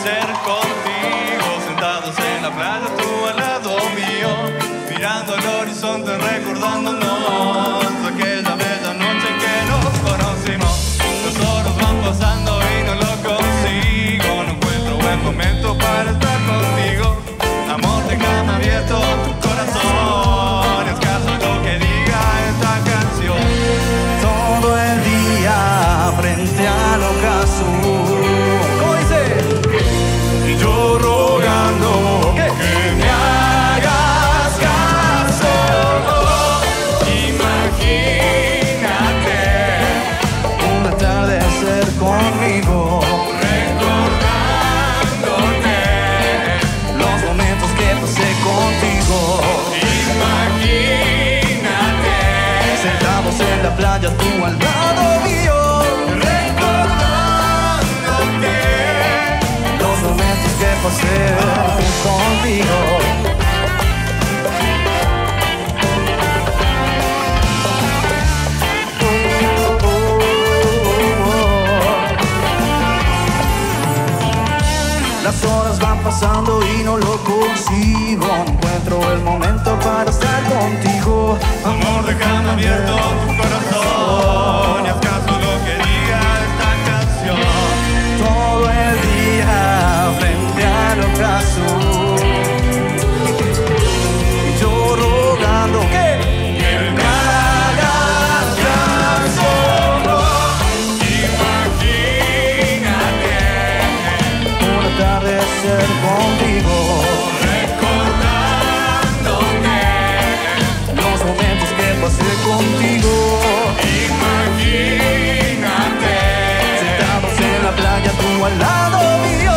atardecer contigo, sentados en la playa, tú al lado mío, mirando el horizonte, recordándonos aquella bella noche que nos conocimos. Los horas van pasando y no lo consigo, no encuentro buen momento para estar contigo. Amor, déjame abierto tu corazón, es caso lo que diga esta canción. Todo el día frente al ocaso, ¿cómo dice? Y yo rogando ¿qué? que me hagas caso. Imagínate un atardecer conmigo, recordándote los momentos que pasé contigo. Imagínate Sentados en la playa, tú al lado mío, recordándote los momentos que pasé contigo. Las horas van pasando y no lo consigo, no encuentro el momento para estar contigo. Amor, déjame abierto tu corazón y haz caso lo que diga esta canción. Todo el día frente al ocaso, y yo rogando que me hagas caso. Imagínate un atardecer contigo, recordándote los momentos que pasé contigo. Imagínate Sentados en la playa, tú al lado mío,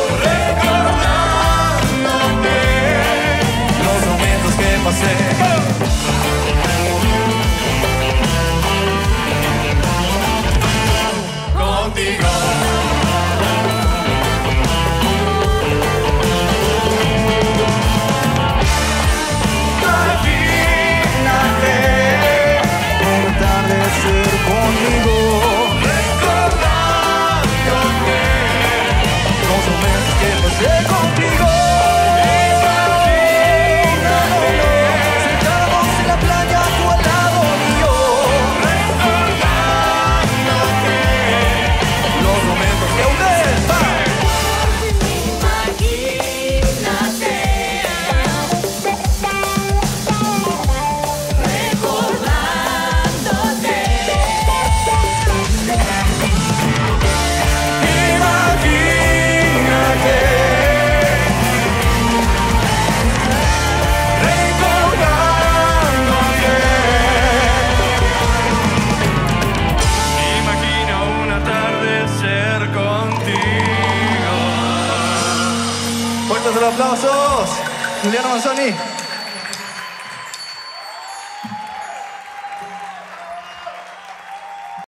recordándote los momentos que pasé. contigo. Un atardecer conmigo, Recordándote los momentos que pasé contigo. Sentados en la playa, tú al lado mío, los momentos que ustedes van. Imagino un atardecer contigo. Fuertes los aplausos, Juliano Manzoni.